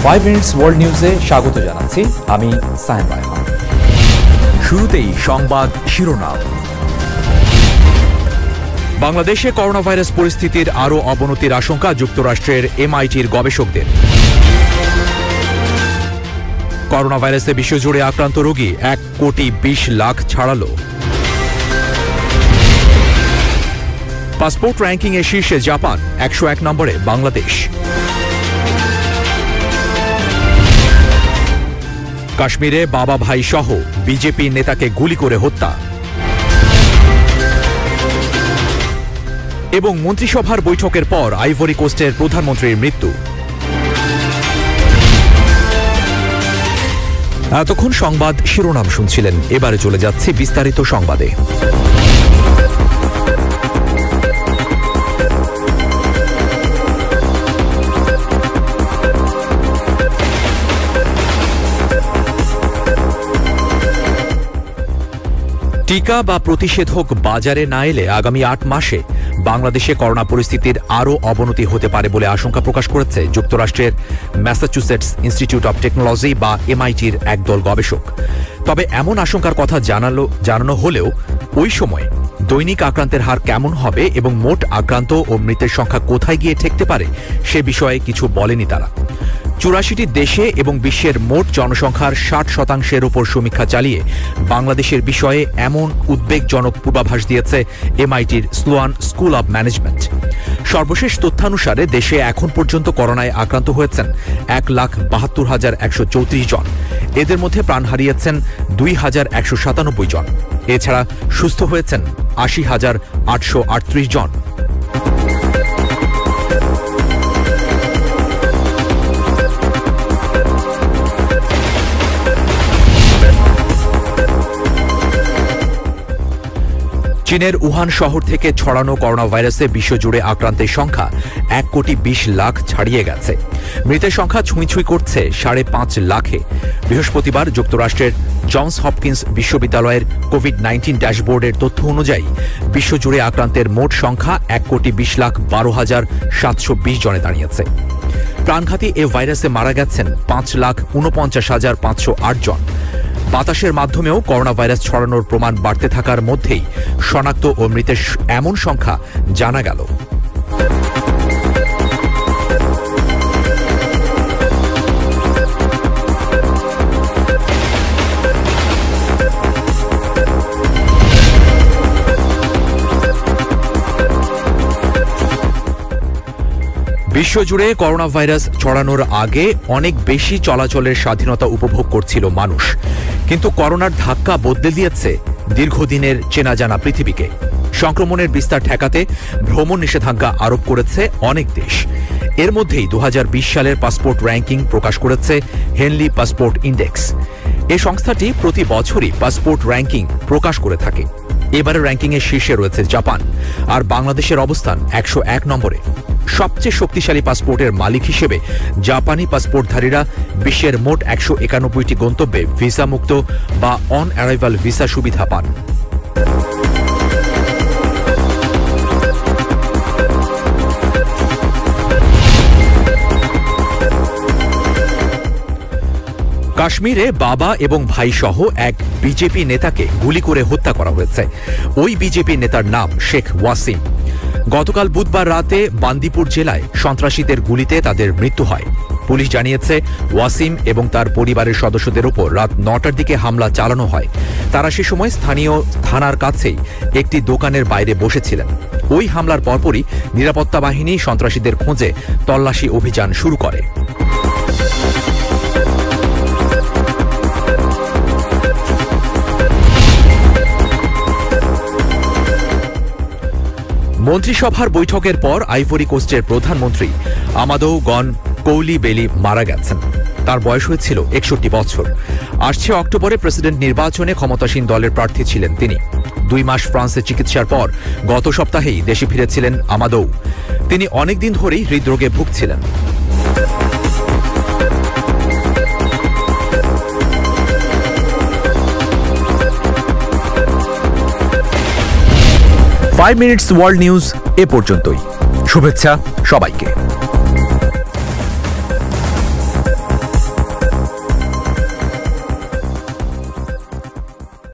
5 minutes world নিউজে স্বাগত জানাচ্ছি আমি সাহেব রায়হান। শুরুতেই সংবাদ শিরোনাম। বাংলাদেশে করোনা ভাইরাস পরিস্থিতির আরও অবনতির আশঙ্কা যুক্তরাষ্ট্রের MITর গবেষকদের। করোনা ভাইরাসে বিশ্বজুড়ে আক্রান্ত রোগী 1,20,00,000 ছাড়ালো। পাসপোর্ট র্যাঙ্কিংয়ে শীর্ষে জাপান, 101 নম্বরে বাংলাদেশ। কাশ্মীরে বাবা ভাই সহ বিজেপি নেতাকে গুলি করে হত্যা এবং মন্ত্রিসভার বৈঠকের পর আইভরি কোস্টের প্রধানমন্ত্রীর মৃত্যু। এতক্ষণ সংবাদ শিরোনাম শুনছিলেন, এবারে চলে যাচ্ছে বিস্তারিত সংবাদে। টিকা বা প্রতিষেধক বাজারে না এলে আগামী 8 মাসে বাংলাদেশে করোনা পরিস্থিতির আরও অবনতি হতে পারে বলে আশঙ্কা প্রকাশ করেছে যুক্তরাষ্ট্রের ম্যাসাচুসেটস ইনস্টিটিউট অব টেকনোলজি বা MITর একদল গবেষক। তবে এমন আশঙ্কার কথা জানানো হলেও ওই সময় দৈনিক আক্রান্তের হার কেমন হবে এবং মোট আক্রান্ত ও মৃতের সংখ্যা কোথায় গিয়ে ঠেকতে পারে সে বিষয়ে কিছু বলেনি তারা। 84টি দেশে এবং বিশ্বের মোট জনসংখ্যার 60% উপর সমীক্ষা চালিয়ে বাংলাদেশের বিষয়ে এমন উদ্বেগজনক পূর্বাভাস দিয়েছে MITর স্লোয়ান স্কুল অব ম্যানেজমেন্ট। সর্বশেষ তথ্যানুসারে দেশে এখন পর্যন্ত করোনায় আক্রান্ত হয়েছেন 1,72,134 জন। এদের মধ্যে প্রাণ হারিয়েছেন 2,197 জন। এছাড়া সুস্থ হয়েছেন 80,838 জন। চীনের উহান শহর থেকে ছড়ানো করোনা ভাইরাসে বিশ্বজুড়ে আক্রান্তের সংখ্যা 1,20,00,000 ছাড়িয়ে গেছে। মৃতের সংখ্যা ছুঁই করছে 5.5 লাখে। বৃহস্পতিবার যুক্তরাষ্ট্রের জনস হপকিন্স বিশ্ববিদ্যালয়ের কোভিড-19 ড্যাশবোর্ডের তথ্য অনুযায়ী বিশ্বজুড়ে আক্রান্তের মোট সংখ্যা 1,20,12,720 জনে দাঁড়িয়েছে। প্রাণঘাতী এ ভাইরাসে মারা গেছেন 5,49,508 জন। বাতাসের মাধ্যমেও করোনা ভাইরাস ছড়ানোর প্রমাণ বাড়তে থাকার মধ্যেই শনাক্ত ও মৃতের এমন সংখ্যা জানা গেল। বিশ্বজুড়ে করোনা ভাইরাস ছড়ানোর আগে অনেক বেশি চলাচলের স্বাধীনতা উপভোগ করছিল মানুষ, কিন্তু করোনার ধাক্কা বদলে দিয়েছে দীর্ঘদিনের চেনা জানা পৃথিবীকে। সংক্রমণের বিস্তার ঠেকাতে ভ্রমণ নিষেধাজ্ঞা আরোপ করেছে অনেক দেশ। এর মধ্যেই 2020 সালের পাসপোর্ট র্যাঙ্কিং প্রকাশ করেছে হেনলি পাসপোর্ট ইন্ডেক্স। এই সংস্থাটি প্রতি বছরই পাসপোর্ট র্যাঙ্কিং প্রকাশ করে থাকে। এবারে র্যাঙ্কিংয়ের শীর্ষে রয়েছে জাপান, আর বাংলাদেশের অবস্থান 101 নম্বরে। সবচেয়ে শক্তিশালী পাসপোর্টের মালিক হিসেবে জাপানি পাসপোর্টধারীরা বিশ্বের মোট 191টি গন্তব্যে ভিসা মুক্ত বা অন অ্যারাইভাল ভিসা সুবিধা পান। কাশ্মীরে বাবা এবং ভাই সহ এক বিজেপি নেতাকে গুলি করে হত্যা করা হয়েছে। ওই বিজেপি নেতার নাম শেখ ওয়াসিম। গতকাল বুধবার রাতে বান্দিপুর জেলায় সন্ত্রাসীদের গুলিতে তাদের মৃত্যু হয়। পুলিশ জানিয়েছে ওয়াসিম এবং তার পরিবারের সদস্যদের উপর রাত 9টার দিকে হামলা চালানো হয়। তারা সে সময় স্থানীয় থানার কাছেই একটি দোকানের বাইরে বসেছিলেন। ওই হামলার পরপরই নিরাপত্তা বাহিনী সন্ত্রাসীদের খোঁজে তল্লাশি অভিযান শুরু করে। মন্ত্রিসভার বৈঠকের পর আইভরি কোস্টের প্রধানমন্ত্রী আমাদৌ গন কৌলিবেলি মারা গেছেন। তার বয়স হয়েছিল 61 বছর। আসছে অক্টোবরে প্রেসিডেন্ট নির্বাচনে ক্ষমতাসীন দলের প্রার্থী ছিলেন তিনি। 2 মাস ফ্রান্সে চিকিৎসার পর গত সপ্তাহেই দেশে ফিরেছিলেন আমাদৌ। তিনি অনেকদিন ধরেই হৃদরোগে ভুগছিলেন। 5 মিনিটস ওয়ার্ল্ড নিউজ এ পর্যন্তই। শুভেচ্ছা সবাইকে।